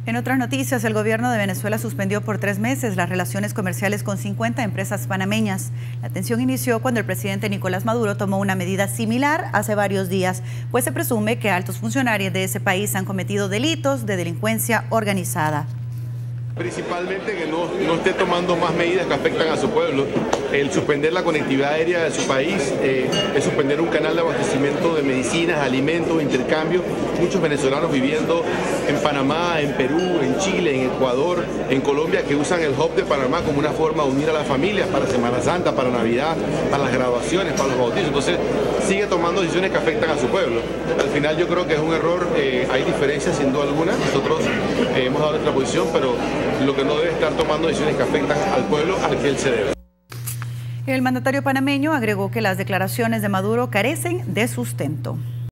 En otras noticias, el gobierno de Venezuela suspendió por 3 meses las relaciones comerciales con 50 empresas panameñas. La tensión inició cuando el presidente Nicolás Maduro tomó una medida similar hace varios días, pues se presume que altos funcionarios de ese país han cometido delitos de delincuencia organizada. Principalmente que no esté tomando más medidas que afectan a su pueblo. El suspender la conectividad aérea de su país, el suspender un canal de abastecimiento de medicinas, alimentos, intercambio. Muchos venezolanos viviendo en Panamá, en Perú, en Chile, en Ecuador, en Colombia, que usan el hub de Panamá como una forma de unir a las familias para Semana Santa, para Navidad, para las graduaciones, para los bautizos. Entonces sigue tomando decisiones que afectan a su pueblo. Al final yo creo que es un error, hay diferencias sin duda alguna. Nosotros hemos dado nuestra posición, pero lo que no debe estar tomando decisiones que afectan al pueblo al que él se debe. El mandatario panameño agregó que las declaraciones de Maduro carecen de sustento.